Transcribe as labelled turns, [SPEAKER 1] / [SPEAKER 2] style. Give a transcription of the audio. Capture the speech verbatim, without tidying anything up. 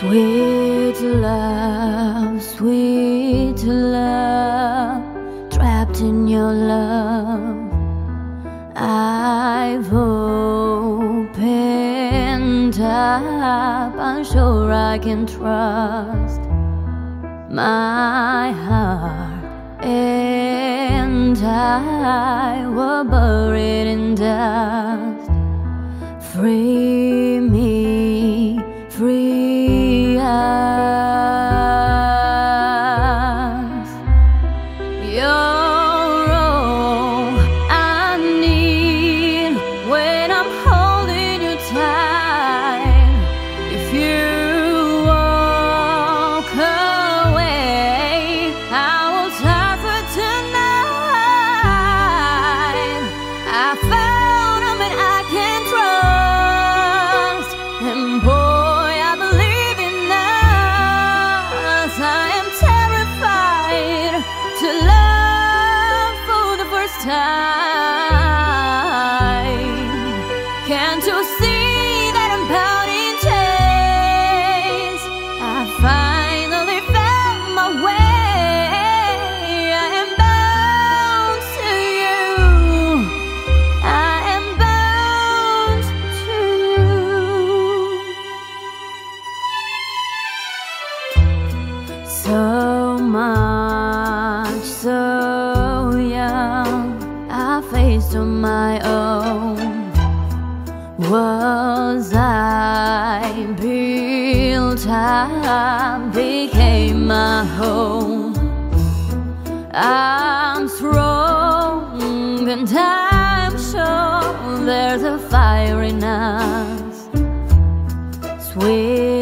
[SPEAKER 1] Sweet love, sweet love, trapped in your love. I've opened up, I'm sure I can trust my heart, and I were buried in dust. Free me, free us. You're all I need when I'm holding you tight. If you walk away, I will suffer tonight. I found a man I can trust, and boy, I believe in us. I am terrified to love for the first time. Can't you see that I'm bound in chains? I finally found my way. I am bound to you. I am bound to you. So much, so young, I faced on my own. Was I built up, became my home. I'm strong and I'm sure there's a fire in us. Sweet